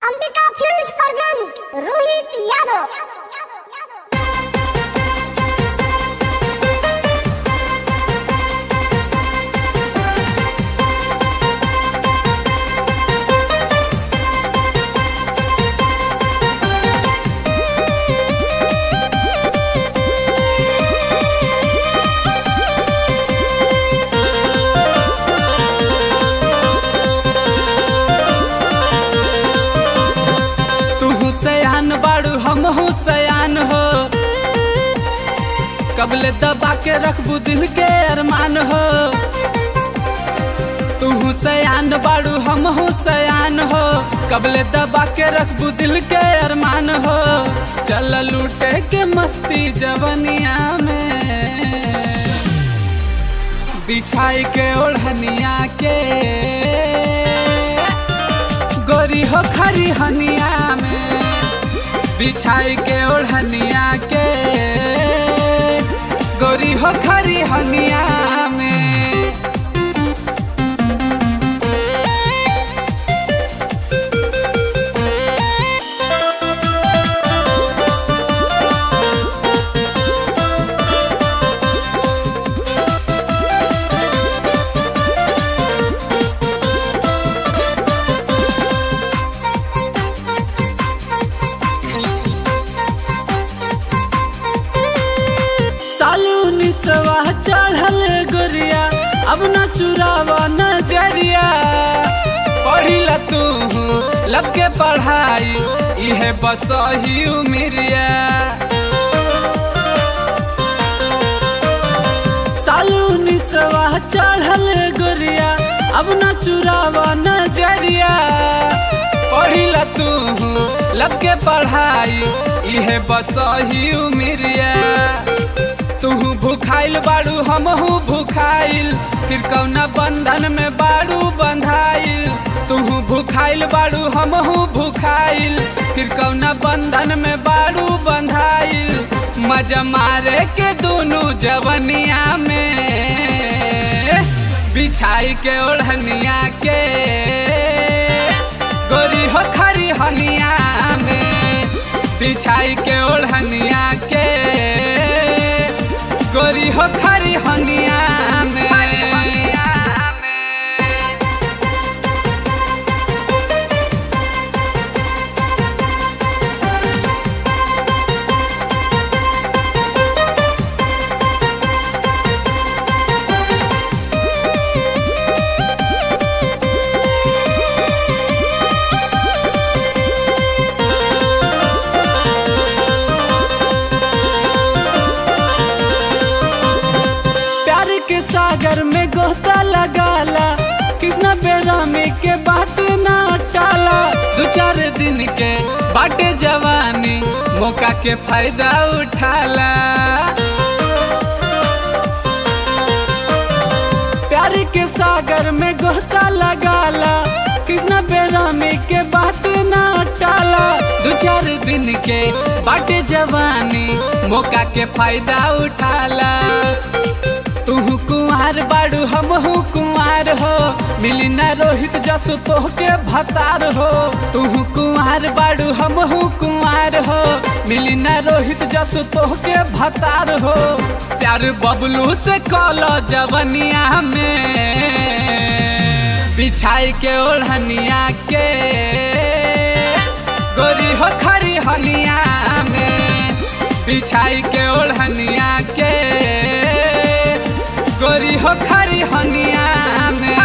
Ambika films present Rohit Yadav. बाड़ू हम सयान हो, कबले दबा के रखबू दिल के अरमान हो। तू सयान बाड़ू हम सयान हो, कबले दबा के रखबू दिल के अरमान हो। चल लूटे के मस्ती जवनिया में, बिछाई के ओढ़निया के गोरी हो खरी हनिया में, बिछाई के ओढ़निया के गोरी हो खरी हनिया में। सवा चढ़ल गोरिया अब न चुरावा नजरिया, पढ़िला तू लब के पढ़ाई इहे बस ही उमिरिया। सालू निसवा चढ़ल गोरिया अब न चुरावा नजरिया, पढ़िला तू लब के पढ़ाई इहे बस ही उमिरिया। तू भूखाइल बाड़ू हमहू भूखाइल, फिर कौना बंधन में बाड़ू बंधाइल। तू भूखाइल बाड़ू हमहू भूखाइल, फिर कौना बंधन में बाड़ू बंधाइल। मजा मारे के दोनों जवनिया में, बिछाई के ओढ़निया के गोरी हो खरी हनिया में, बिछाई के ओढ़निया के गोरी हो खरी हनिया में। सागर में गोता लगाला, कृष्णा बेरामी के बात ना टाला। दो चार दिन के बाटे जवानी, मौका के फायदा उठाला। प्यार के सागर में गोता लगाला, कृष्णा बेरामी के बात ना टाला। दो चार दिन के बाटे जवानी, मौका के फायदा उठाला। तू कुंवार बाड़ू हमहू कुंवार हो, मिली ना रोहित जसु तोहके भतार हो। तू कुंवार बाड़ू हमहू कुंवार हो, मिली ना रोहित जसु तोहके भतार हो। प्यार बबलू से कॉलो जवनिया में, बिछाई के ओढ़निया के गोरी हो खरी हनिया में, बिछाई के ओढ़निया के गोरी हो खरी हनिया में।